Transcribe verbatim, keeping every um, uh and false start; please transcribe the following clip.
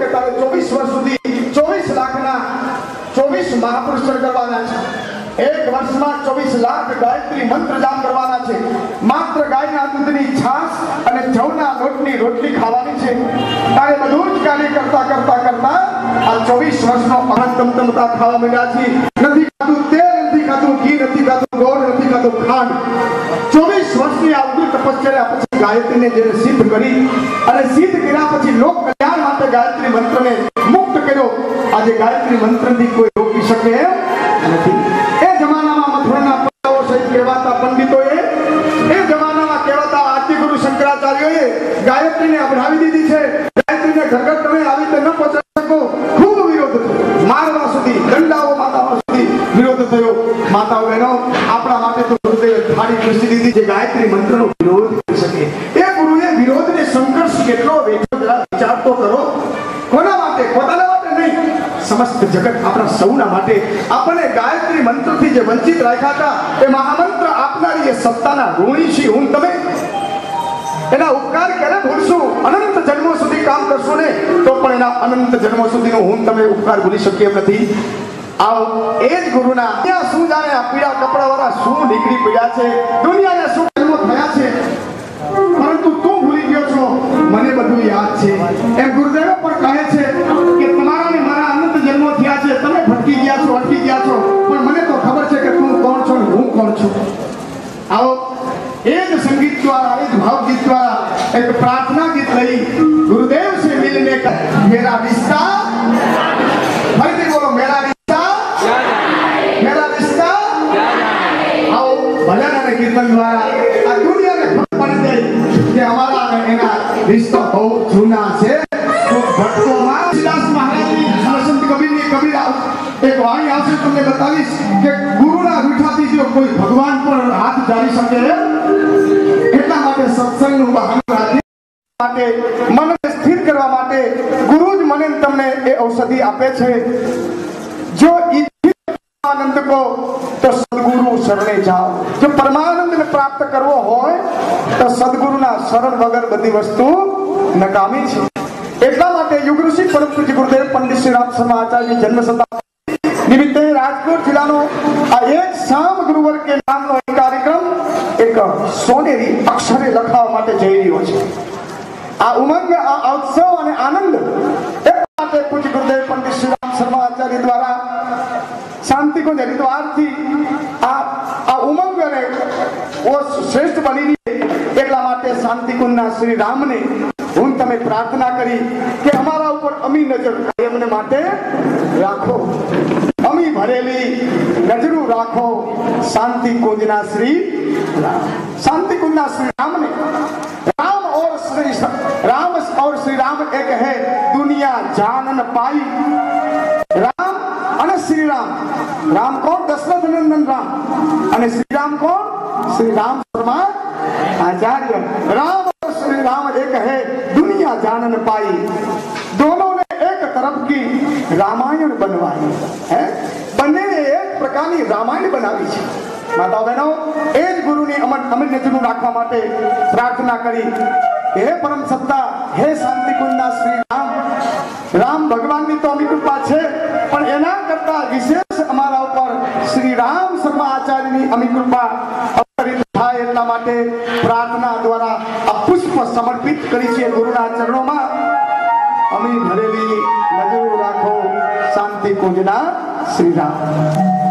તારે ચોવીસ વર્ષ સુધી ચોવીસ લાખના ચોવીસ મહાપુરુષ કરવાના છે। એક વર્ષમાં ચોવીસ લાખ ગાયત્રી મંત્ર જાપ કરવાના છે। માત્ર ગાયના દૂધની છાશ અને જવના લોટની રોટલી ખાવાની છે। તારે બધું જ કાર્ય કરતા કરતા કરતા આ ચોવીસ વર્ષનો અનંતમતા ખાવા મળ્યા છે। નથી ખાધું તેલ, નથી ખાધું ઘી, નથી ખાધું ગોળ, નથી ખાધું ખાંડ। ચોવીસ વર્ષની આ ઉગ્ર તપસ્યા પછી ગાયત્રીને જેને સિદ્ધ કરી અને સિદ્ધ કર્યા પછી લોક કલ્યાણ માટે ગાયત્રી મંત્રને મુક્ત કર્યો। આજે ગાયત્રી મંત્રથી કોઈ રોકી શકે એમ નથી। એ જમાનામાં મથુરાના પંડિતો સહિત કહેવાતા પંડિતોએ, એ જમાનામાં કહેવાતા આદિગુરુ શંકરાચાર્યોએ ગાયત્રીને અપનાવી દીધી છે। ગાયત્રીને ઘર ઘર તમે આવી રીતે ન પહોંચાડી શકો, ખૂબ વિરોધ થયો। મારવા સુધી, દંડાઓ માતાઓ સુધી વિરોધ થયો। માતાઓ બહેનો, આપણા માટે તો ગુરુદેવે થાળી ખુશી દીધી છે ગાયત્રી મંત્રનો વિરોધ કરી શકે। એ ગુરુએ વિરોધને સંઘર્ષ કેટલો વેઠો જરા વિચાર તો કરો। કોના માટે? પોતાના માટે નહીં, સમસ્ત જગત આપણા સૌના માટે। આપણને ગાયત્રી મંત્રથી જે વંચિત રાખ્યા હતા, એ મહામંત્ર આપનારી એ સત્તાના ઋણી છીએ હું તમે। એના ઉપકાર ક્યારે ભૂલશું? અનંત જન્મો સુધી કામ કરશું ને તો પણ એના અનંત જન્મો સુધીનો હું તમે ઉપકાર ભૂલી શકીએ એમ નથી। આવો એ જ ગુરુના ત્યાં શું જાણે આ પીળા કપડા વાળા શું નીકળી પડ્યા છે, દુનિયાને શું જન્મો થયા છે, પરંતુ તું ભૂલી ગયો છો, મને બધું યાદ છે। એમ ગુરુદેવ પણ કહે છે કે તમારા ને મારા અનંત જન્મો થયા છે, તમે ભટકી ગયા છો, અટકી ગયા છો, પણ મને તો ખબર છે કે તું કોણ છો ને હું કોણ છું। આવો એ જ સંગીત દ્વારા, એ જ ભાવગીત દ્વારા એક પ્રાર્થના ગીત લઈ ગુરુદેવ से मिलने का मेरा रिश्ता, ફરીથી બોલો, मेरा रिश्ता, मेरा रिश्ता। આવો ભજન અને કીર્તન દ્વારા આ દુનિયાને ખબર પડી જાય કે અમારા અને એના રિશ્તા બહુ જૂના છે। તો ભક્તોમાં દાસ મહારાજની, સંત કબીરની કબીર એક વાણી આવશે, તમને બતાવીશ કે ગુરુના રૂઠાથી જો કોઈ ભગવાન પણ હાથ જાળી શકે। એટલા માટે સત્સંગનું બહાનું રાખી માટે, મનને સ્થિર કરવા માટે ગુરુ જ મને તમને એ ઔષધિ આપે છે। જો આનંદ કો તો સદગુરુ શરણે જાઓ। જો પરમાનંદને પ્રાપ્ત કરવો હોય તો સદગુરુના શરણ વગર બધી વસ્તુ નકામી છે। એટલા માટે યુગ ઋષિ પરમ પૂજ્ય ગુરુદેવ પંડિત શ્રી રામ શર્મા આચાર્યની જન્મ શતાબ્દી નિમિત્તે રાજકોટ જિલ્લાનો આ એક શામ ગુરુવર કે નામનો એક કાર્યક્રમ એક સોનેરી અક્ષરે લખાવવા માટે જઈ રહ્યો છે। આ ઉમંગ, આ ઉત્સવ અને આનંદ એ માટે પૂજ્ય ગુરુદેવ પંડિત શ્રી રામ શર્મા આચાર્ય દ્વારા શાંતિકુંજ હરિદ્વારથી આ આ ઉમંગ અને શ્રેષ્ઠ બની રહી, એટલા માટે શાંતિકુંજના શ્રી રામને હું તમે પ્રાર્થના કરી કે અમારા ઉપર અમી નજર કાયમને માટે રાખો। અમી ભરેલી નજરું રાખો શાંતિકુંજના શ્રી રામ। શાંતિકુંજના શ્રી રામને, राम और श्री राम और श्री राम एक है, दुनिया जानन पाई। राम અને શ્રી રામ, રામ કોણ? દશરથ નંદન રામ, અને શ્રી રામ કોણ? श्री राम शर्मा आचार्य। राम और श्री राम एक है, दुनिया जानन पाई। दोनों ने एक तरफ की रामायण बनवाई है, बने एक प्रकारनी रामायण बनावी છે। माता बहनो, ए ज गुरुनी अमर अमर नजरू राखवा माटे प्रार्थना करी। हे परम सत्ता, हे शांतिकुंजना श्री राम, राम भगवाननी तो अमी कृपा छे, पण एना करता विशेष अमारा उपर श्री राम शर्मा आचार्यनी अमी कृपा अवतरित थाय એટલા માટે પ્રાર્થના દ્વારા આ પુષ્પ સમર્પિત કરી છે ગુરુના ચરણોમાં। અમી ભરેલી નજરો રાખો શાંતિકુંજના શ્રી રામ।